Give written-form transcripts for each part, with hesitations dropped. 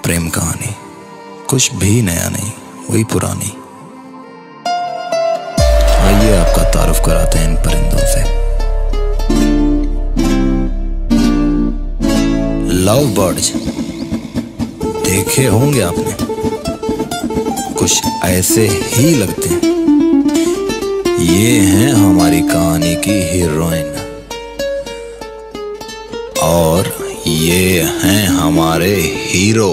प्रेम कहानी, कुछ भी नया नहीं, वही पुरानी। आइए आपका तारुफ कराते हैं इन परिंदों से। लव बर्ड्स देखे होंगे आपने, कुछ ऐसे ही लगते हैं। ये हैं हमारी कहानी की हीरोइन और ये हैं हमारे हीरो।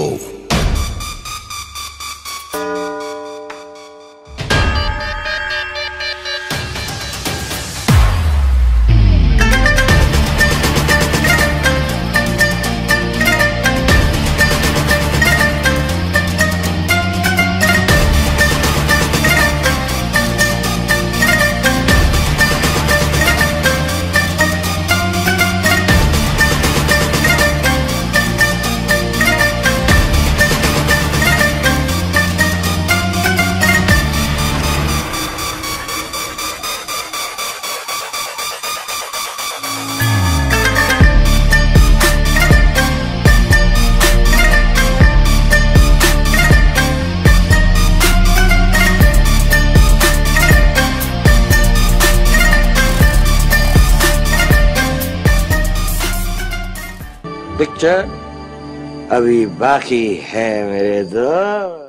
पिक्चर अभी बाकी है मेरे दोस्त।